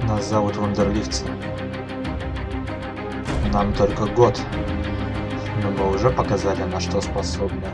Нас зовут Вандерливцы. Нам только год, но мы уже показали, на что способны.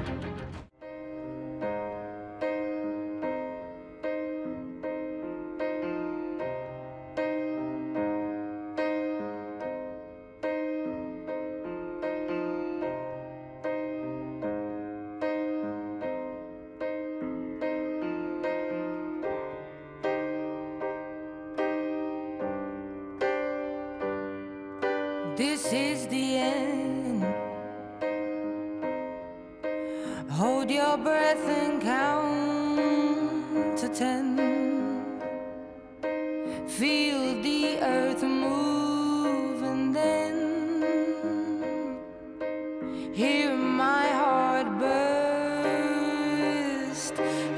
This is the end. Hold your breath and count to 10. Feel the earth move and then hear my heart burst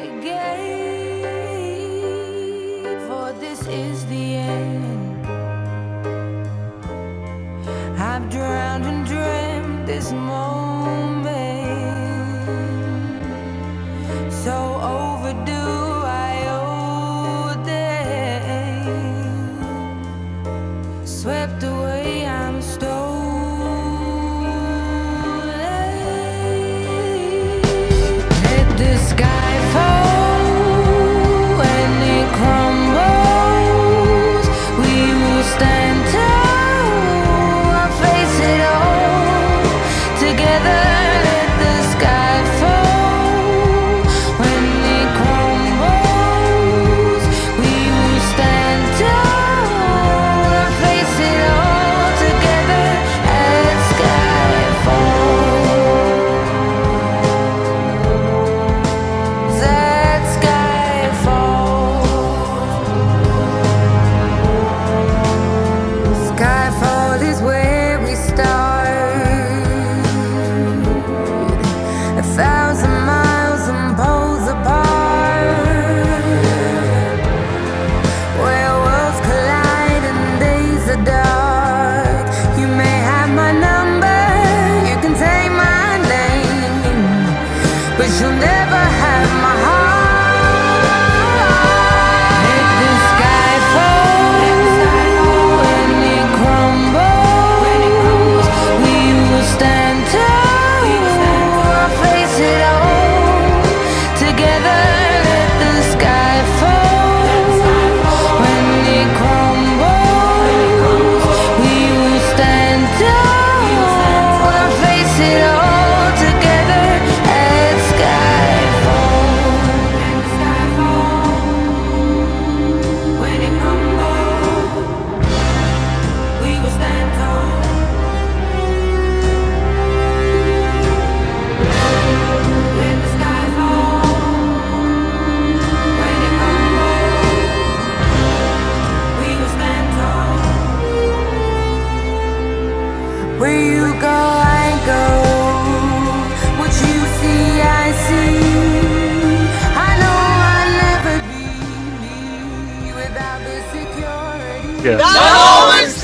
again. For this is the end. I've drowned and dreamt this moment, so overdue I owe them. Swept away, I'm stolen. Let the sky fall when it crumbles. We will stand tall. But you'll never have my heart. Let the sky fall when it crumbles. We will stand tall. I'll face it all together. Let the sky fall when it crumbles. We will stand tall. I'll face it all. Where you go, I go. What you see, I see. I know I'll never be me without the security. Yeah. That always